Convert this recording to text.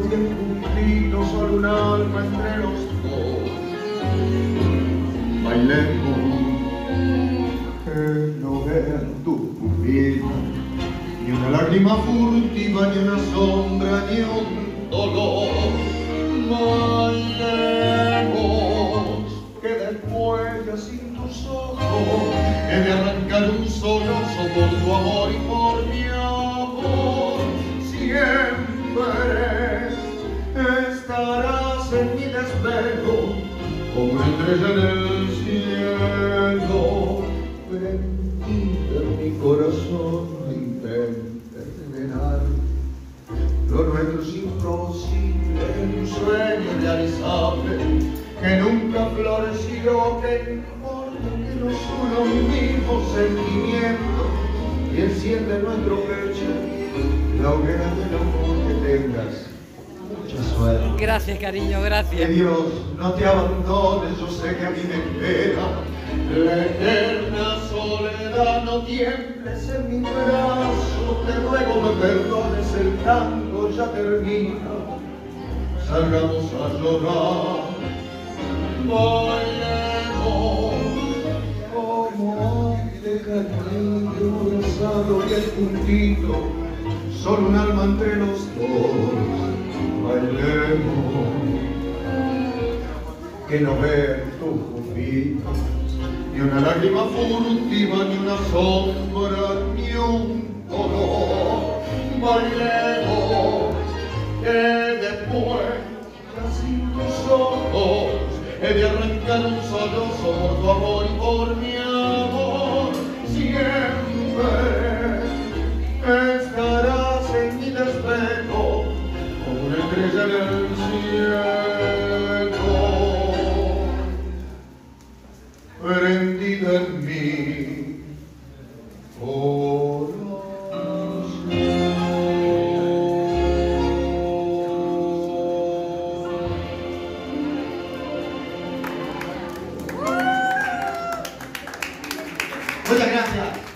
y el puntito son un alma entre los dos. Bailemos, que no vean tu pupila, ni una lágrima furtiva, ni una sombra, ni un dolor. Bailemos, que después ya sin tus ojos he de arrancar un sollozo por tu amor y por mi amor. Siempre estarás en mi desvelo como una estrella en el cielo. Prendida en mi corazón, no intentes revelar lo nuestro es imposible, un sueño irrealizable que nunca floreció, que importa que nos una un mismo sentimiento y enciende en nuestro pecho la hoguera del amor. Que tengas mucha suerte. Gracias, cariño, gracias. Que Dios no te abandone, yo sé que a mí me espera la eterna soledad. No tiembles en mi brazo, te ruego me perdones, el tango ya termina, salgamos a llorar. Bailemos como de cariño abrazado y el puntito son un alma entre los dos. Bailemos, que no vean tus pupilas, ni una lágrima furtiva, ni una sombra, ni un dolor. Bailemos, que después, ya sin tus ojos, he de arrancar un sollozo por tu amor y por mi amor. Siempre estarás en mi desvelo como una estrella en el cielo, prendida en mi corazón. Muchas gracias.